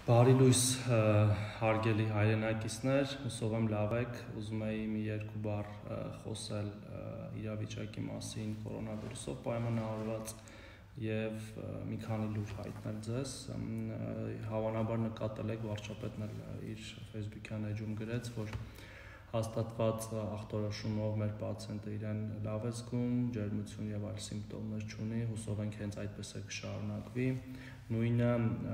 Բարի լույս հարգելի հայրենակիցներ, հուսով եմ լավ եք, ուզում էի մի երկու բառ խոսել իրավիճակի մասին կորոնավիրուսով պայմանավորված եւ մի քանի լուր հայտնել ձեզ։ Հավանաբար նկատել եք, վարչապետն էլ իր Facebook-յան էջում գրեց, որ հաստատված ախտորոշումով մեր պացիենտը իրեն լավ է զգում, ջերմություն եւ այլ սիմպտոմներ չունի, հուսով ենք հենց այդպես է կշարունակվի։ Նույնը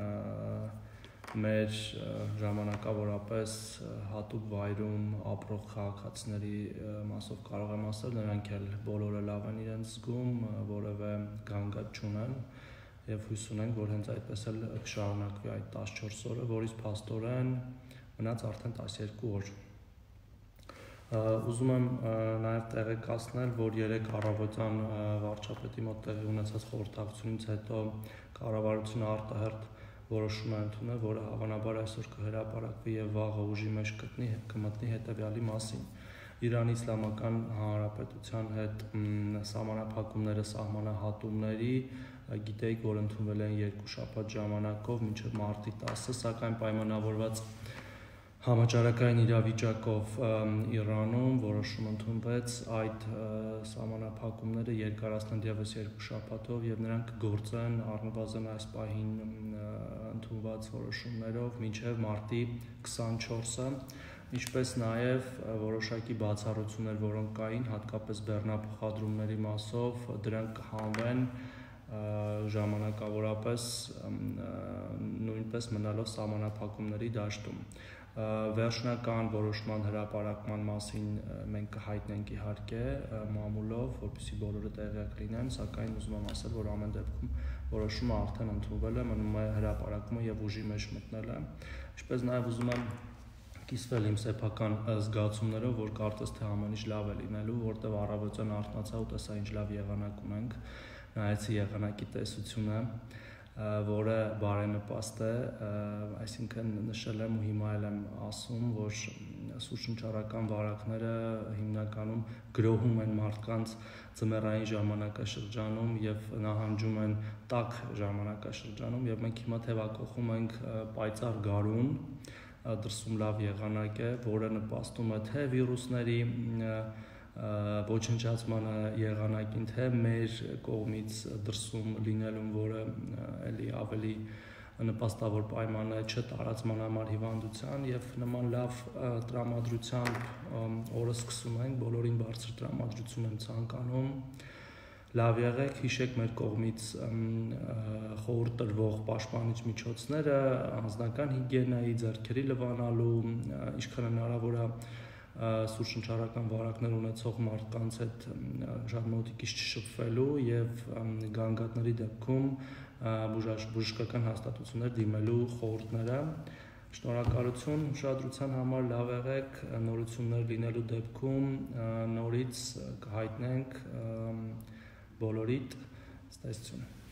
մեր ժամանակավորապես հատուկ վայրում ապրող քաղաքացիների մասով կարող եմ ասել, նրանք էլ բոլորը լավ են իրենց զգում, որևէ գանգատ չունեն եւ հույս ունենք, որ հենց այդպես էլ կշարունակվի այդ 14 օրը, որից փաստորեն մնաց արդեն 12 օր։ Ուզում եմ նաև տեղեկացնել, որ 3 առավոտյան վարչապետի մոտ տեղի ունեցած խորհրդակցությունից հետո կառավարությունը արտահերթ որոշում է ընդունել, որը հավանաբար այսօր կհրապարակվի եւ վաղը ուժի մեջ կմտնի հետեւյալի մասին։ Իրանի Իսլամական Հանրապետության հետ սահմանափակումները, սահմանահատումների գիտեիք, որ ընդունվել են 2 շաբաթ ժամանակով մինչև մարտի 10-ը, սակայն պայմանավորված համաճարակային իրավիճակով Իրանում որոշում ընդունվեց այդ սահմանափակումները երկարացնել եւս 2 շաբաթով եւ նրանք կգործեն առնվազն այս պահին ընդունված որոշումներով մինչև մարտի 24-ը, ինչպես նաեւ որոշակի բացառություններ, որոնք կային, հատկապես բեռնափոխադրումների մասով, դրանք կհանվեն ժամանակավորապես նույնպես մնալով սահմանափակումների դաշտում։ Վերջնական որոշման հրապարակման մասին մենք կհայտնենք իհարկե մամուլով, որպեսզի բոլորը տեղյակ լինեն, սակայն ուզում եմ ասել, որ ամեն դեպքում որոշումը արդեն ընդունվել է, մնում է հրապարակումը եւ ուժի մեջ մտնելը։ Ինչպես նաեւ ուզում եմ կիսվել իմ սեփական զգացումներով, որ կարծես թե ամեն ինչ լավ է լինելու, որտեղ առավոտյան արթնացա ու տեսա ինչ լավ եղանակ ունենք, նայեցի եղանակի տեսությունը, որը բարենպաստ է, այսինքն նշել եմ ու հիմա էլ եմ ասում, որ սուրճնչառական վարակները հիմնականում գրոհում են մարդկանց ձմեռային ժամանակաշրջանում եւ նահանջում են տաք ժամանակաշրջանում եւ մենք հիմա թեւակողում ենք պայծառ գարուն, դրսում լավ եղանակ է, որը նպաստում է թե վիրուսների ոչնչացմանը եղանակին, թե մեր կողմից դրսում լինելուն, որը էլի ավելի նպաստավոր պայման է չտարածման համար հիվանդության եւ նման լավ տրամադրությամբ օրը սկսում ենք, բոլորին բարձր տրամադրություն եմ ցանկանում, լավ եղեք, հիշեք մեր կողմից խորհուրդ տրվող պաշտպանիչ միջոցները, անձնական հիգիենայի, ձեռքերի լվանալու, ինչքան հնարավոր է սուրճնչառական վարակներ ունեցող մարդկանց հետ շատ մոտիկից չշփվելու եւ գանգատների դեպքում բժշկական հաստատություններ դիմելու խորհուրդները։ Շնորհակալություն ուշադրության համար, լավ եղեք, նորություններ լինելու դեպքում նորից կհայտնենք բոլորիդ, ցտեսություն։